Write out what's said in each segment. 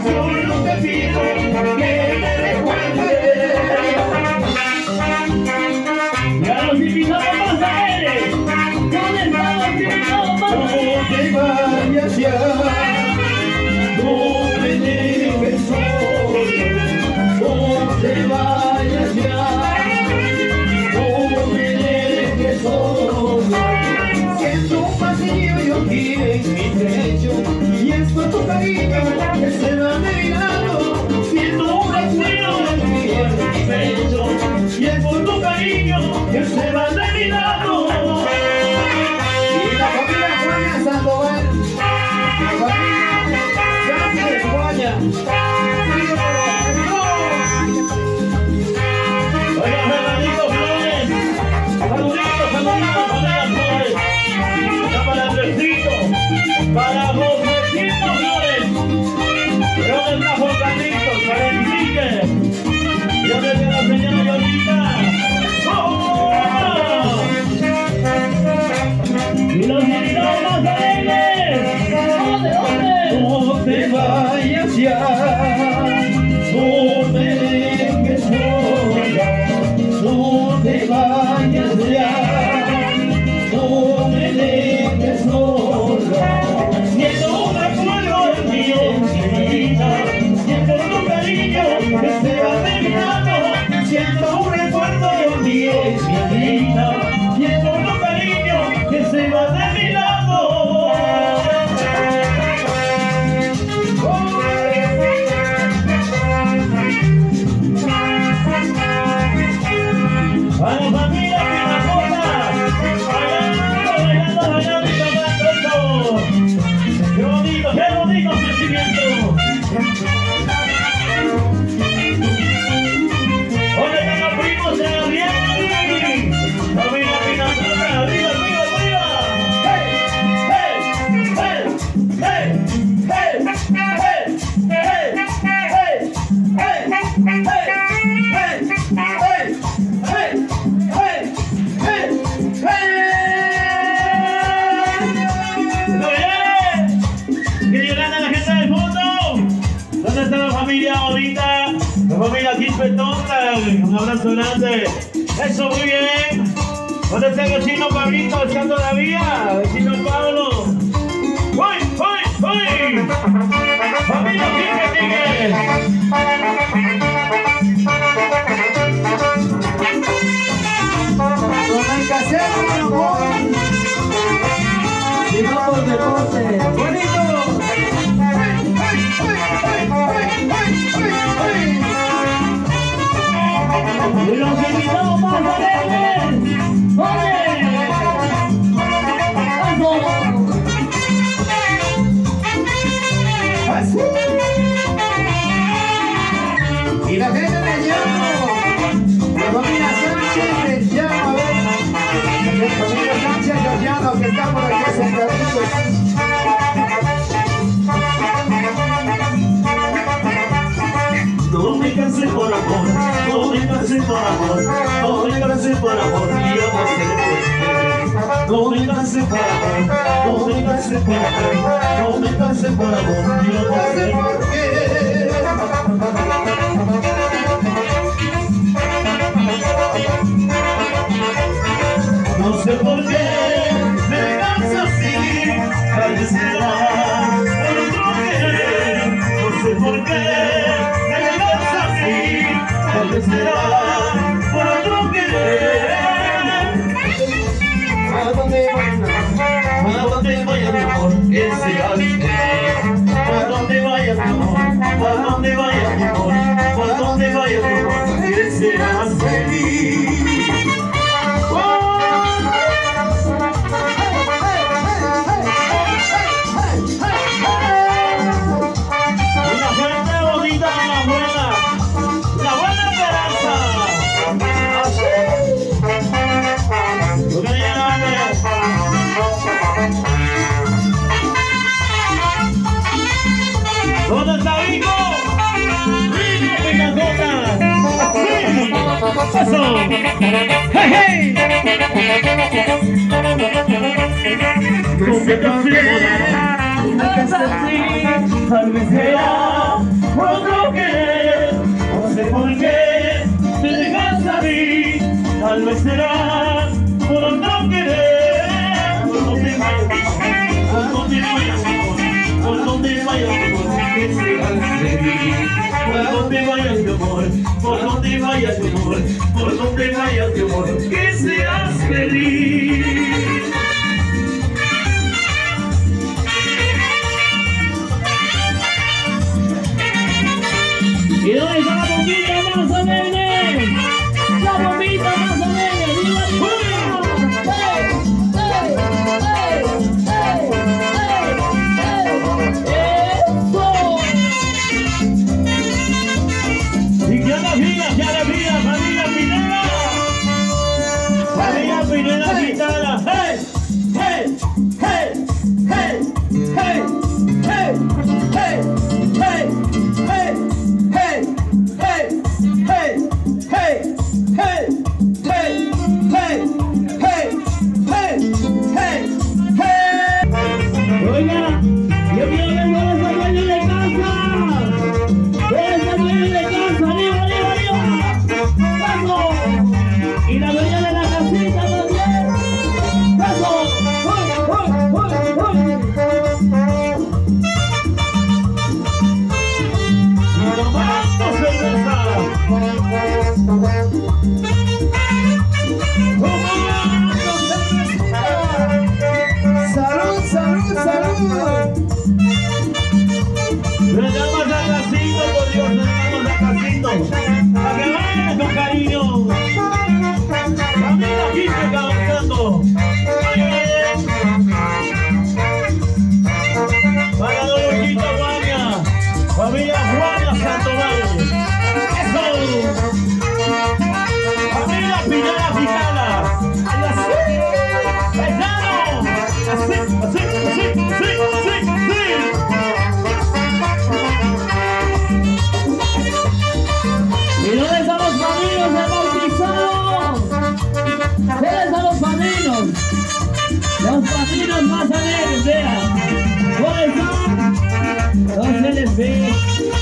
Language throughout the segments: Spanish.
solo te pido que me recuerdes. Ya los invitamos más a él. ¿Dónde están los invitados más a él? No te vayas ya, no me dejes solo, no te vayas ya, no me dejes solo. Siento un vacío yo aquí en mi pecho, y es por tu cariño que se va de mi lado. Siento un vacío en mi pecho, y es por tu cariño que se va de mi lado. Y la familia Juana Sandoval, la familia Sánchez Guaya. Oiga, Fernandito Flores. Saluditos, familia Flores. Está para Andresito, para Josecito Flores. ¿Dónde está Juan Carlitos? Para Enrique. ¿Y dónde está la señora Yolita? ¡Oh! Y los invitados más alegres. ¿Dónde? No te vayas ya, no me dejes sola, no te vayas ya, no me dejes sola. Siento un recuerdo en mi vida, siento tu cariño que se va terminando. Siento un recuerdo en mi vida, siento tu cariño que se va terminando. A la familia Pinacosa, bailando, bailando y tomando. ¡Qué bonito sentimiento! ¿Dónde están los primos de Gabriel? Familia Pinacosa, arriba, arriba, arriba. ¡Hey! ¡Hey! ¡Hey! ¡Hey! ¡Hey! ¡Hey! ¡Hey! ¡Hey! ¿Dónde está la familia ahorita? La familia Quispetonta, un abrazo grande. Eso, muy bien. ¿Dónde está el vecino Pablito? ¿Está todavía? Vecino Pablo. ¡Uy, uy, uy! Familia Quispetonta. Con el casero, mi amor, y no por deporte. ¡Bonito! Y los invitados más alegres. ¡Oye! ¡Así! Y la gente de llamo, la familia Sánchez de llamo, la familia Sánchez de llamo que está por aquí sentaditos. No me cansé por amor, no me cansé por amor, no me cansé por amor, y yo no sé por qué. No me cansé por amor, no me cansé por amor, no me cansé por amor, y yo no sé por qué. No sé por qué me dejas así, tal vez será por otro querer. No sé por qué me dejas así, tal vez será por otro querer. ¿A dónde voy, mi amor? Que seas feliz. ¿A dónde vayas, mi amor? ¿A dónde vayas, mi amor? ¿A dónde vayas, mi amor? Que serás feliz. Una gente bonita, la buena esperanza. ¿Dónde está Rico? Rico Pinacota. Eso. Hey, hey. No me cansé por amor, dejas así, tal vez será otro querer. No sé por qué me dejas a mí, tal vez será por otro querer. Por donde vayas, por donde vayas, por donde vayas, que seas feliz. Por donde vayas, mi amor, por donde vayas, mi amor, por donde vayas, mi amor, que seas feliz. ¿Y dónde está la bombita más alegre? La bombita más alegre, ¡viva el pueblo! ¡Eso! Y qué alegría, familia Pineda. Familia Pineda Quintana. ¡Hey! ¡Hey! ¡Hey! ¡Hey! ¡Hey! ¡Hey! ¡Hey! ¡Hey! Oiga, yo quiero ver a esa dueña de casa. Esa dueña de casa, arriba, arriba, arriba. ¡Vamos! Y la dueña de la casita también. ¡Vamos! ¡Uy, uy, uy, uy! Y tomando cerveza. ¡Salud, salud, salud! Le damos a casito, por Dios, le damos a casito. ¡A que vaya con cariño! ¡Familia Quispe avanzando! Para Don Luchito Guaña, familia Juana Santoval. ¡Eso! Familia Pineda Quintana. ¡Así, así, así, sí, sí, sí! ¿Y dónde están los padrinos de bautizados? ¿Dónde están los padrinos? Los padrinos más alegres, vean. ¿Dónde están? No se les ve.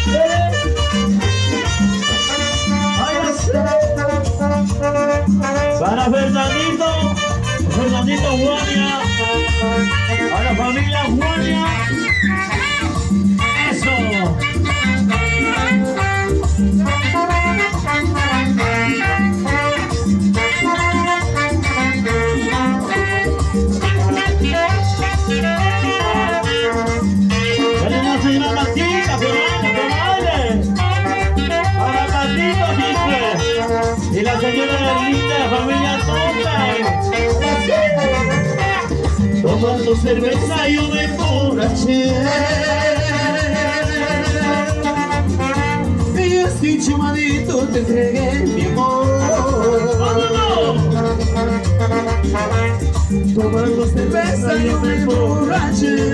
Para Fernandito Guaña, a la familia Guaña. ¡Eso! ¡Dale una señora Matita, comadre! Para Matito Quispe y la señora linda, la familia Tonda. Tomando cerveza yo me emborraché. Y así chumadito te entregué mi amor. Tomando cerveza yo me emborraché.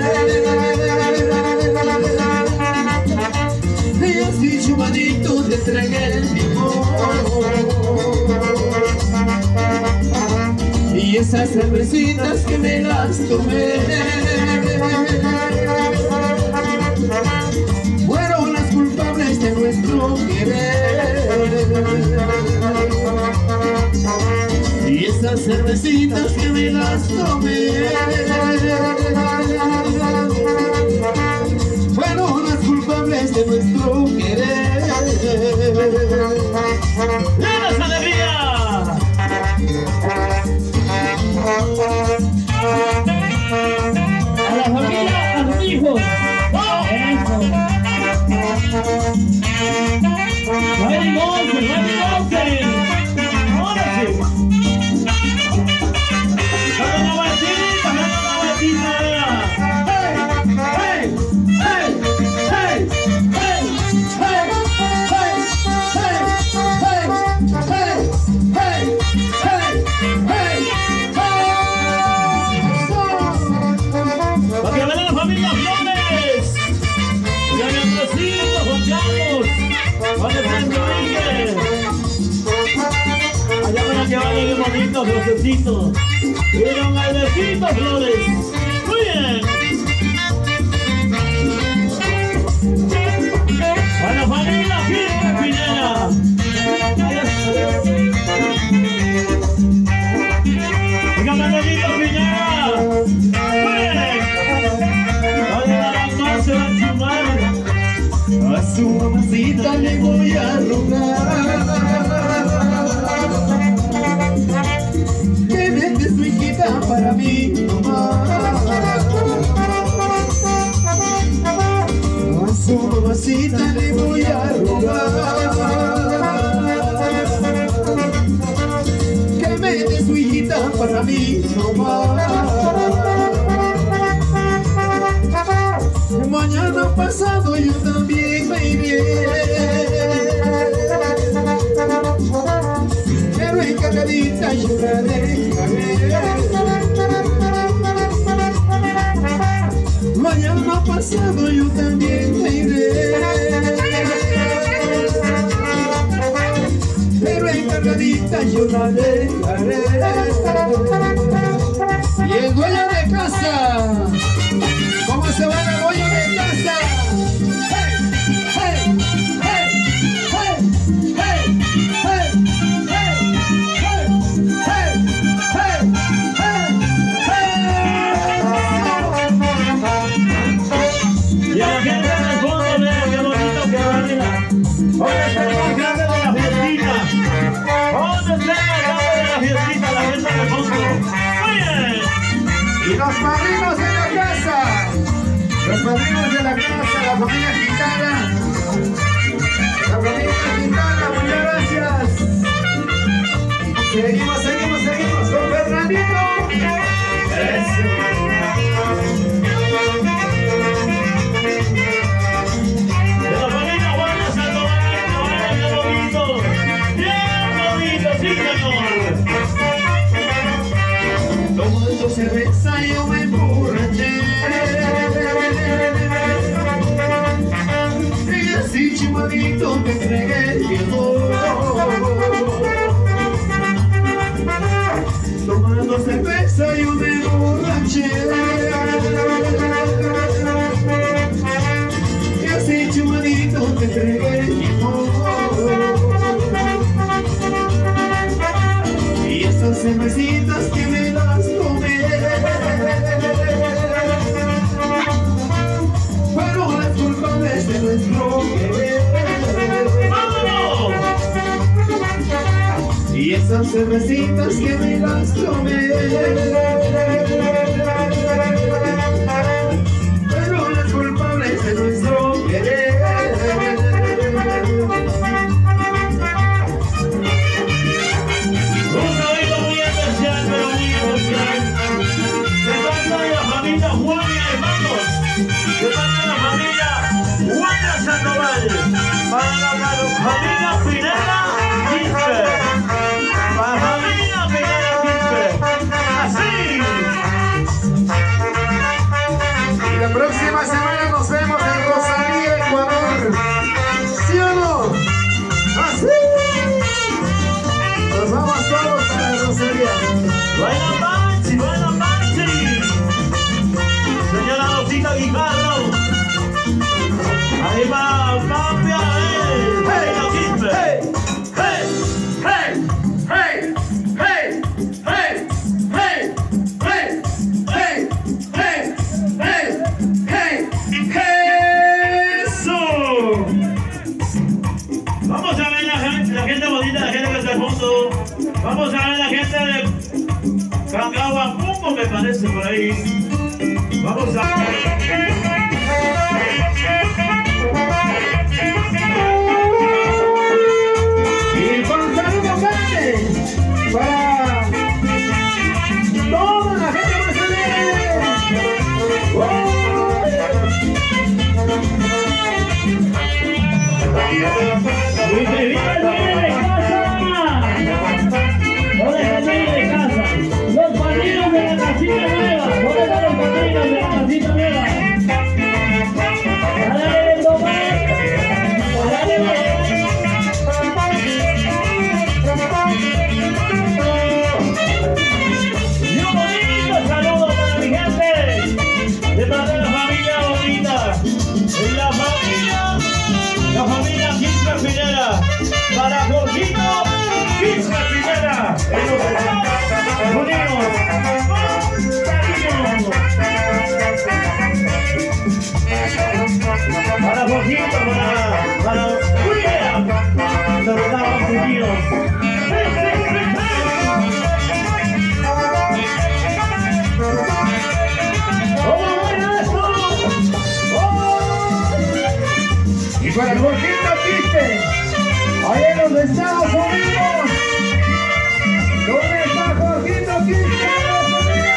Y así chumadito te entregué mi amor. Y esas cervecitas que me las tomé fueron las culpables de nuestro querer. Y esas cervecitas que me las tomé fueron las culpables de nuestro querer. ¡Vamos, alegría! A la familia, a los hijos. Eso. ¡Ready, Monte! ¡Ready, Monte! ¡Ahora sí! ¡Dale una vueltita! ¡Dale una vueltita! ¡Hey! ¡Hey! ¡Hey! ¡Hey! ¡Hey! ¡Hey! ¡Hey! ¡Hey! ¡Hey! ¡Hey! ¡Para que vean la familia Flores! ¡Y a Andresito, Juan Carlos! ¡Vale, Pedro Enrique! Allá para que vayan bien bonitos, lucecitos. ¡Y don Albertito Flores! ¡Muy bien! tomar. Mañana pasado yo también me iré, pero en calladita yo la dejaré. Mañana pasado yo también me iré, pero en calladita yo la dejaré. Y el dueño de casa, ¿cómo se va el dueño de casa? ¡Hey! ¡Hey! ¡Hey! ¡Hey! ¡Hey! ¡Hey! ¡Hey! ¡Hey! Y a la gente del fondo, mira qué bonito que va, mira. ¿Dónde está el más grande de la fiestita? ¿Dónde está el más grande de la fiestita? La mesa del fondo. Muy bien. Y los padrinos de la casa, los padrinos de la casa, la familia Quintana. La familia Quintana, muchas gracias. Seguimos con Fernandito. De la familia Juana Sandoval, bien bonito. Bien bonito, sí señor. Tomando cerveza yo me emborraché, y así chimadito me entregué el tomando cerveza yo me emborraché, y así chimadito me entregué el y esas cervecitas que me las tomé fueron las culpables de nuestro querer. ¡Vámonos! Y esas cervecitas que me las tomé fueron las culpables de nuestro querer. Un saludo muy especial, pero muy especial. De parte de la familia Juan y hermanos. De parte de la familia Juana Sandoval. Para la familia Pineda Quispe. Para la familia Pineda Quispe. Así. Y la próxima semana nos vemos en Rosalía, Ecuador. ¿Sí o no? ¡Así! Nos vamos todos para Rosalía. Buena Panchi, buena Panchi. Señora Rosita Guijarro. Ahí va Papia, Pineda Quispe. ¡Hey! ¡Hey! ¡Hey! ¡Hey! ¡Hey! ¡Hey! ¡Hey! ¡Hey! ¡Hey! ¡Hey! ¡Hey! ¡Hey! ¡Eso! Vamos a ver la gente bonita, la gente que está al fondo. Vamos a ver la gente de Cacahuapungo, me parece por ahí. Vamos a Y con saludos grandes para toda la gente brasileña. ¡Y que viva el dueño de casa! ¿Dónde está el dueño de casa? Los padrinos de la casita nueva. ¿Dónde están los padrinos de la casita nueva? ¡Dale, Tomás! ¡Dale! Y un bonito saludo para mi gente de parte de la familia bonita, la familia Quispe Pineda, para Jorgito Quispe Pineda, en los Estados Unidos, con cariño. Para Jorgito, para William, de los Estados Unidos. Y para el Jorgito Quispe, allá en los Estados Unidos. ¿Dónde está Jorgito Quispe?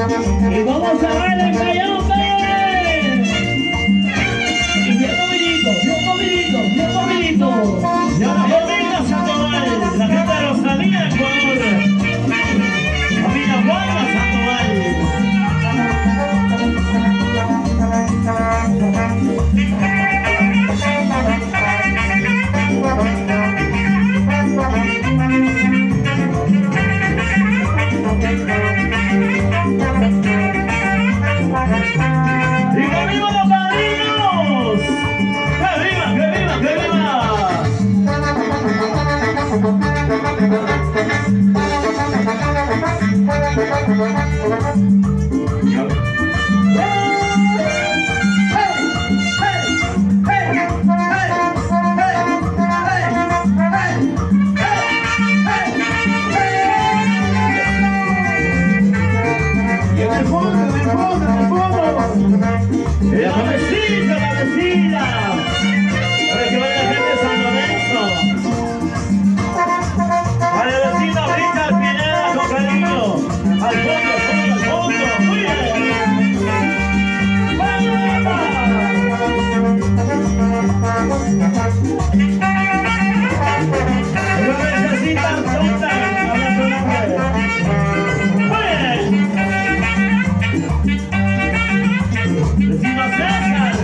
Y vamos a bailar en Cayambe. Y bien movidito, bien movidito, bien movidito. Y ahora familia Sandoval, la gente de Rosalía, Ecuador. Familia Juana Sandoval. La vecina. Para que vaya la gente de San Lorenzo. Para la vecina Rita Pineda con cariño. Al fondo. Muy bien. ¡Vamos! Una necesita tonta. Hablando de nombre. Muy bien. Vecino César.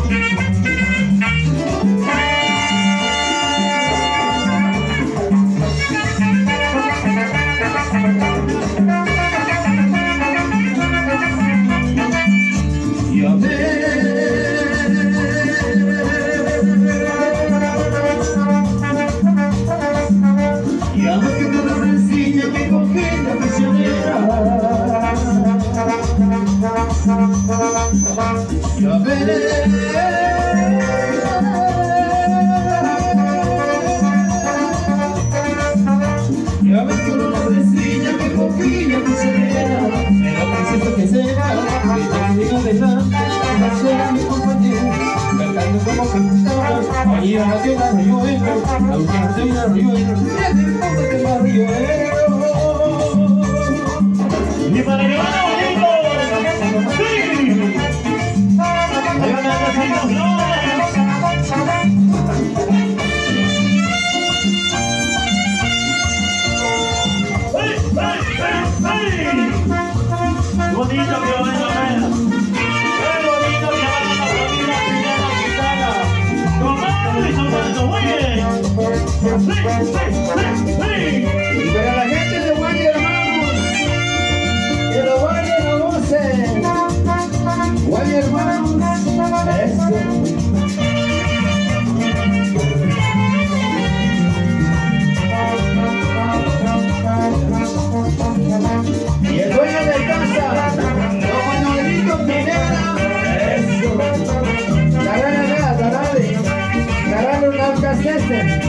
Y para el hermano bonito, sí. Ahí van a hacer los flores. ¡Ay! Qué bonito que van a ver. Qué bonito que van a la familia Pineda Quintana. Tomando y tomando, muy bien. Sí. Y para la gente de Guaya Hermanos, que lo vayan a gocen. Guaya Hermanos, eso. Y el dueño de casa, don Manuelito Pineda, eso. Tarare, una casete.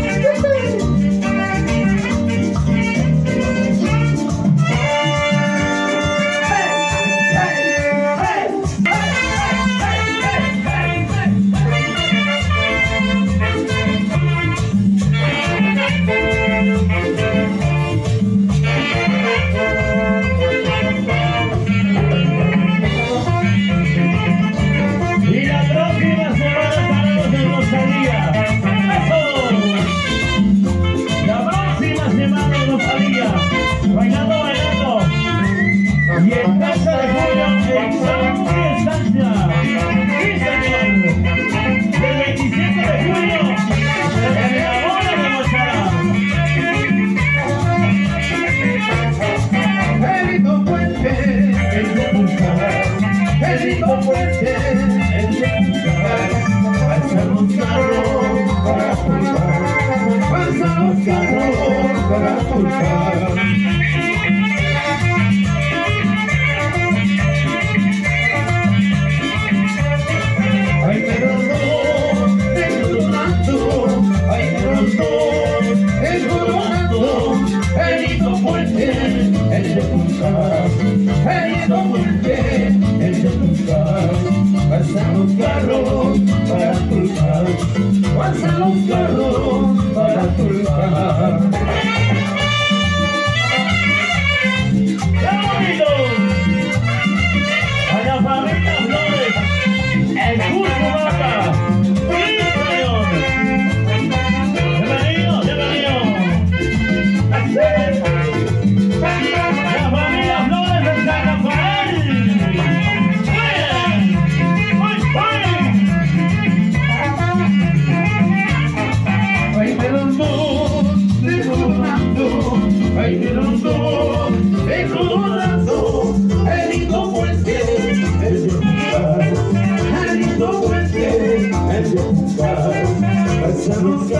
Y en casa de Julio, en San Estancia. Sí, señor. Del 27 de julio, en la hora de Mochara. Perito Puente, el de buscar. Perito Puente, el de buscar. Pasan los carros para pulsar. Pasan los carros para pulsar. Pasan los carros para pulsar. Pasan los carros para pulsar. ¡Qué bonito!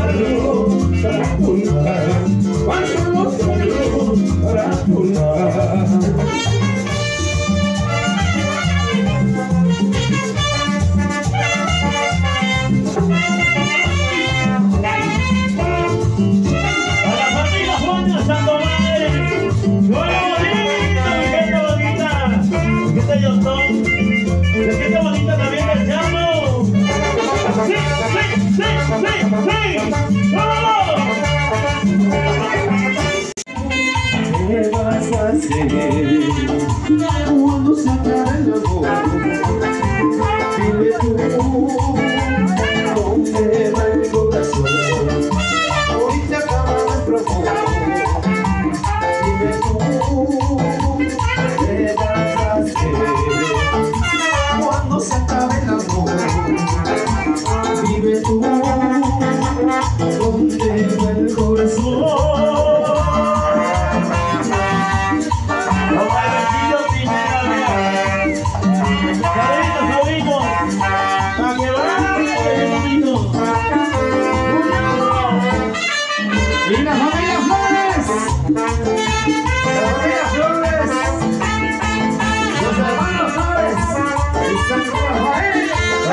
saludos para tu lugar, mando los saludos para tu lugar. Qué bonita también el llamo. Sí, sí, sí, sí, sí. ¡Vámonos! ¿Qué vas a hacer cuando se acabe el amor? Dime tú, ¿dónde va el corazón? Hoy se acaba nuestro amor. Dime tú, ¿qué vas a hacer cuando se acabe el amor? Dime tú, ¿dónde va el corazón? Y la familia Flores, los hermanos Flores, el Santo Rafael,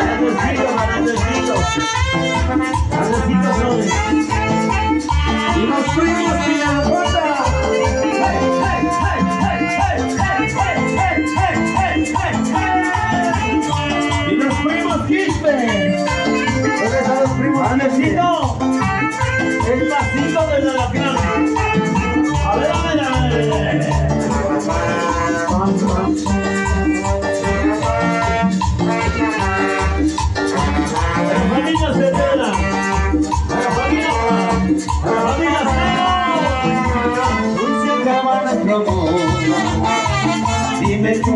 Andresito Flores. y los primos Pinapota. Y los primos Quispe. ¿Dónde están los primos? Andresito, el pasito de la lacrana. A ver, a ver, a ver. A la familia Cervera, a la familia Cero. Hoy se acaba nuestro amor. Dime tú,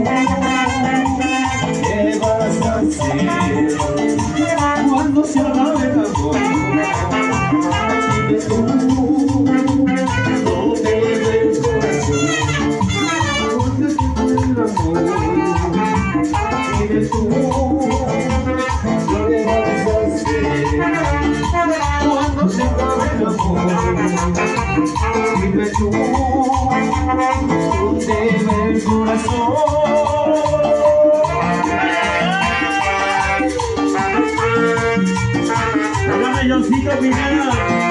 ¿qué vas a hacer cuando se acabe el amor? Dime tú, ¿dónde va el corazón? ¿Dónde se fue el amor? Dime tú, ¿qué vas a hacer cuando se acabe el amor? Dime tú, ¿dónde va el corazón? Hágame Johncito Pineda.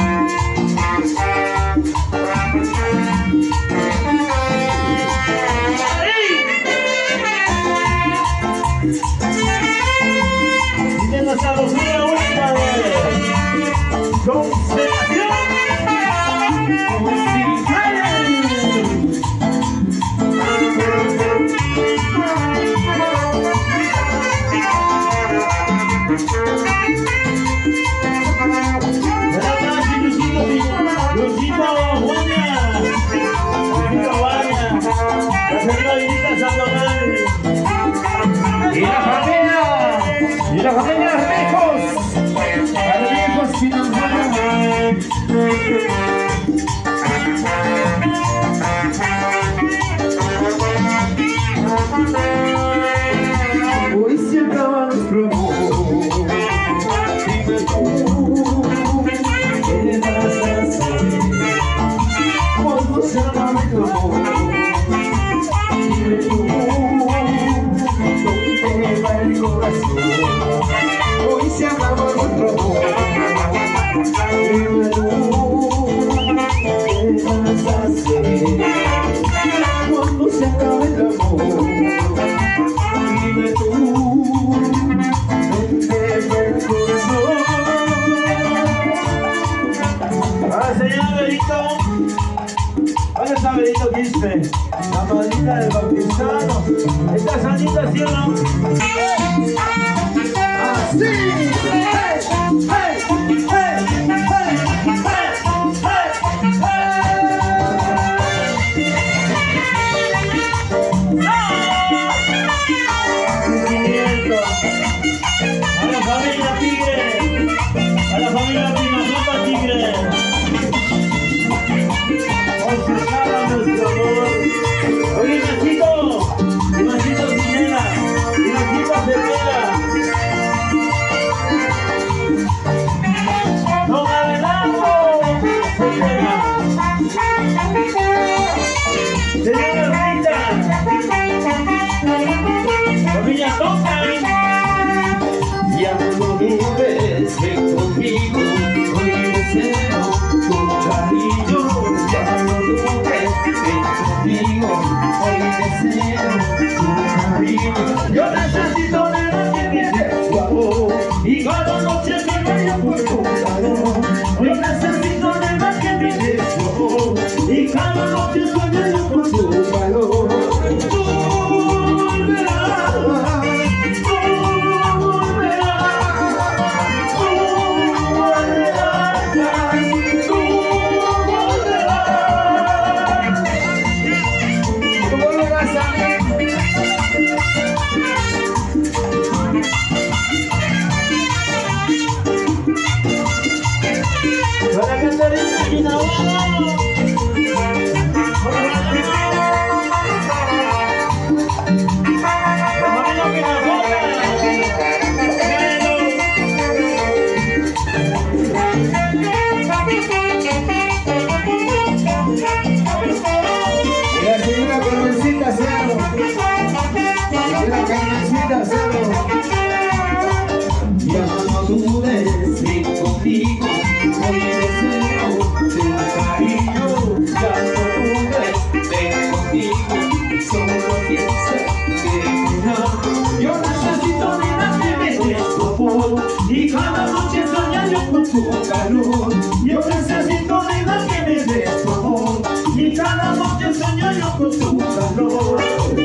Y de la sabrosura única de Constelación. Y la familia Rejos, Rejos Financieros. Hoy se acaba nuestro amor. Dime tú, ¿qué vas a hacer cuando se acabe el amor? Dime tú, ¿dónde va el corazón? Hoy se acaba nuestro amor. Dime tú, ¿qué vas a hacer cuando se acabe el amor? Dime tú, ¿dónde va el corazón? Ahora señor Berito, ¿dónde está Berito Quispe? La madrina del bautizado. ¿Está sanita, sí o no? ¡Así! ¡Hey! ¡Hey! ¡Hey! A la familia Tigre, a la familia Primazota Tigre. Hoy se acaba nuestro amor. Oye, Nachito Cinera, Nachito Cervera. Para Catarina Guinahuano. Ya no dudes, ven conmigo, hoy deseo tu cariño. Ya no dudes, ven conmigo, solo piensa que no. Yo necesito de que me des tu amor y cada noche soñar yo con tu calor. Yo necesito de que me des tu amor y cada noche soñar yo con tu calor.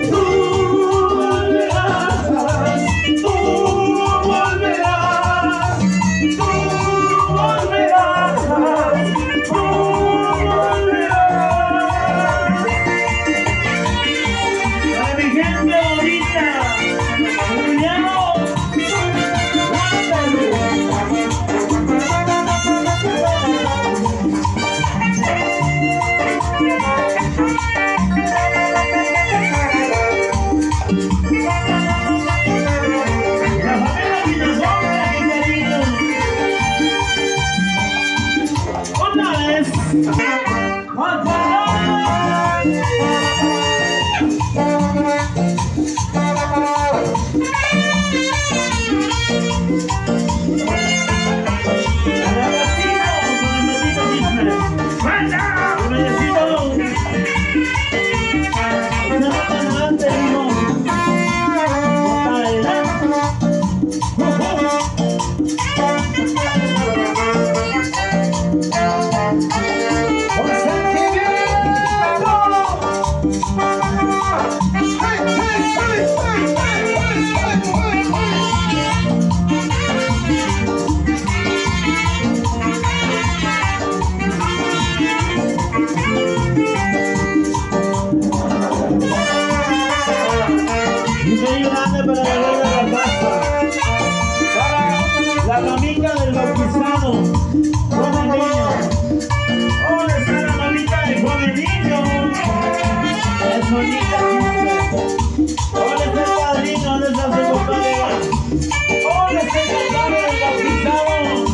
La mamita del bautizado, Juan el Niño. ¿Dónde está la mamita de Juan el Niño? Es bonita. ¿Dónde está el padrino? ¿Dónde está su compadre? ¿Dónde está el compadre del bautizado?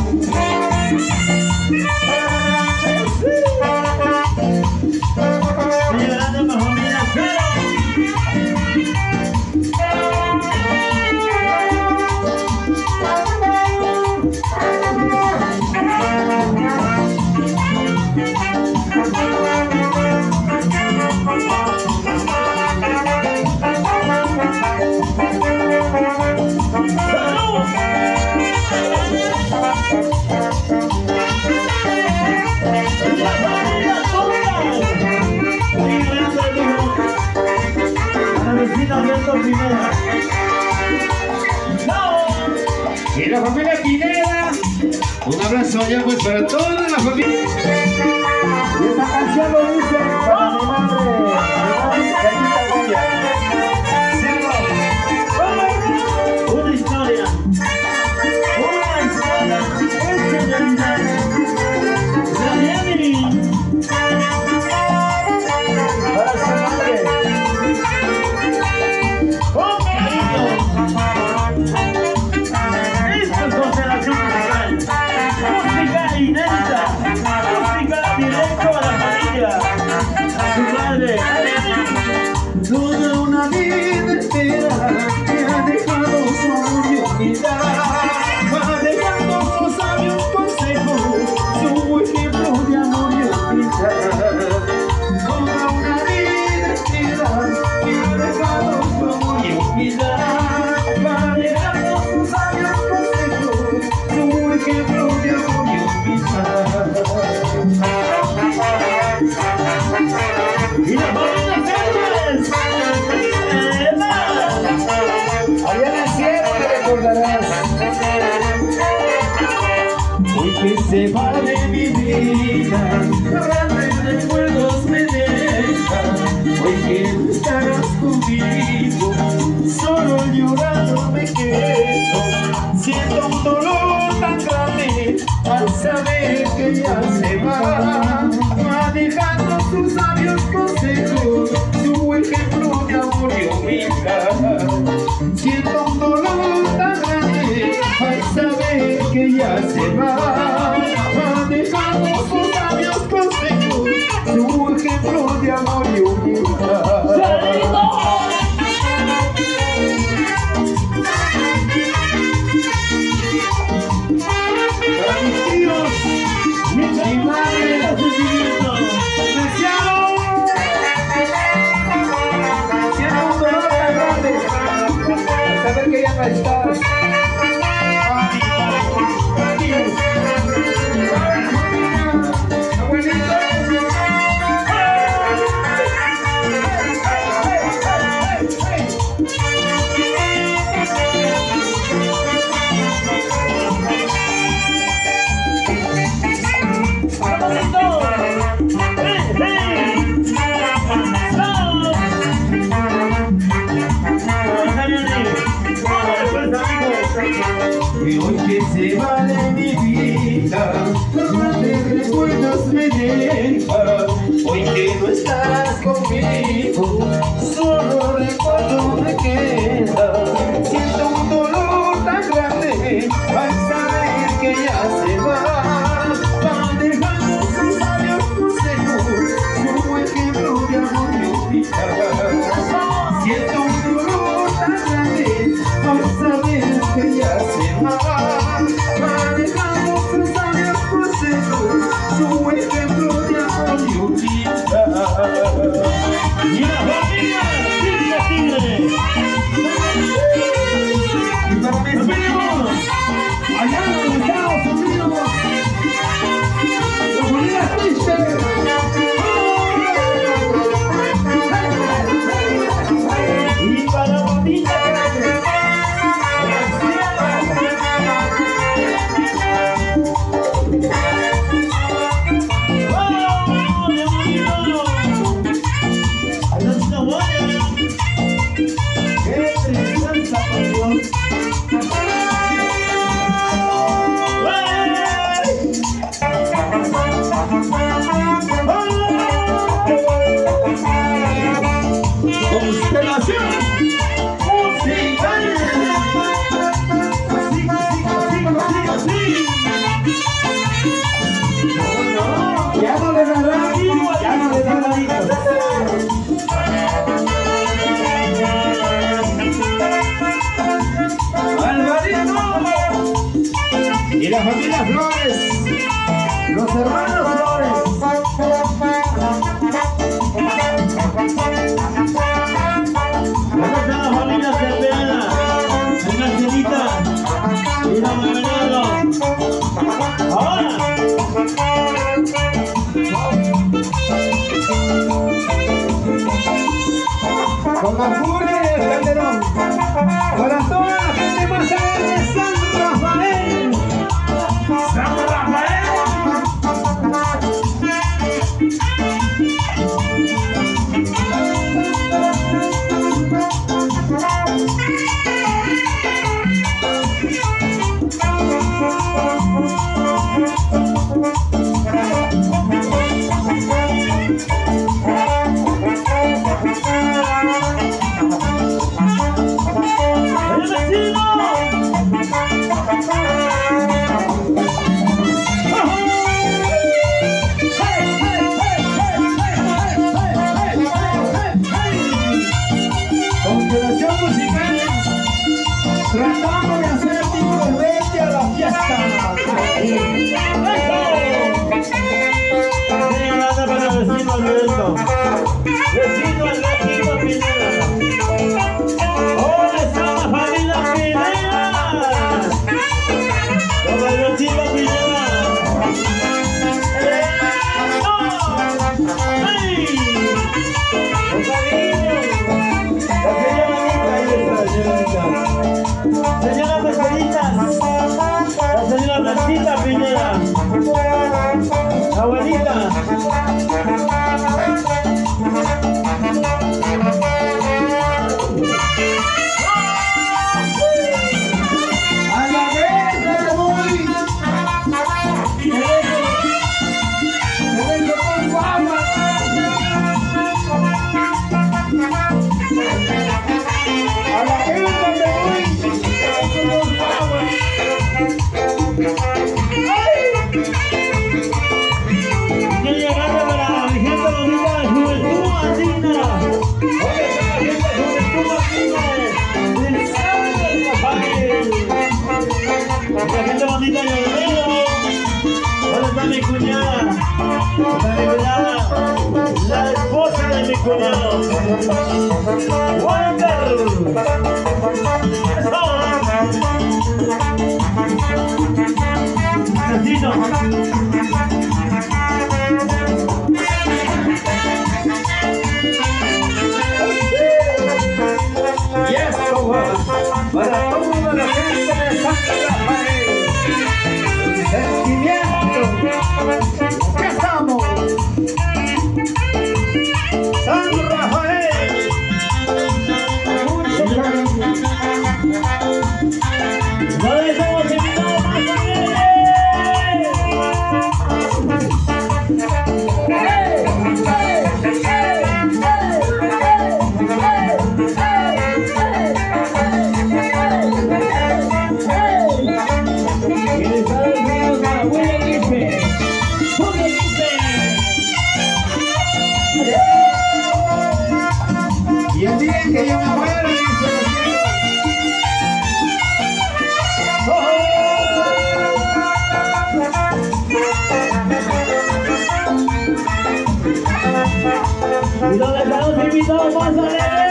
Estoy llorando más familia, pero y la familia Pineda, un abrazo allá pues para toda la familia. Y esta canción lo dice para mi madre, Carita Goya. una historia, Para su madre. esta es constelación musical, música inédita, música directo a la familia, a su madre. Toda una vida entera que ha dejado su amor y humildad, va dejando sus sabios consejos, su ejemplo de amor y humildad. Toda una vida entera que ha dejado su amor y humildad, va dejando sus sabios consejos, su ejemplo de amor y humildad. Y la familia Célebres, Allá en el cielo te recordarás. Hoy que se va de mi vida, grandes recuerdos me dejan. Hoy que no estarás conmigo, solo llorando me quedo. Siento un dolor tan grande al saber que ya se va dejando sus sabios consejos, su ejemplo de amor y humildad. Siento un dolor tan grande al saber que ya se va dejando sus sabios consejos, su ejemplo de amor y humildad. Saber que ya no estás. Y hoy que se va de mi vida, grandes recuerdos me deja. Hoy que no estás conmigo, solo recuerdo me queda. Siento un dolor tan grande al saber que ya se va dejando sus sabios consejos, su ejemplo de amor y humildad. Siento un dolor tan grande al saber que ya se va dejando sus sabios consejos, su ejemplo de amor y humildad. ¡Y la familia! ¡Tigre! Y para mis primos, allá en los Estados Unidos, los Unidas Tristes. Y para la bonita Constelación musical. Ya no le dará, ya no le dará. Alvarito y la familia Flores, los hermanos Flores. Acá está la familia Cepeda, la Cenita y la Mavenado. Ahora. Con la furia del Calderón, para toda la gente más allá de San Rafael. ¡San Rafael! Constelación musical, tratando de hacer diferente a la fiesta. Para vecino Alberto, vecino Alberto Pineda. cuñado. Walter. Eso. Necesito. Y esto va para toda la gente de San Rafael. Sentimiento. ¿Qué estamos? San Rafael. Mucho cariño. No dejemos invitados más Y el día en que yo me muera, dice y no dejamos invitados más alegres.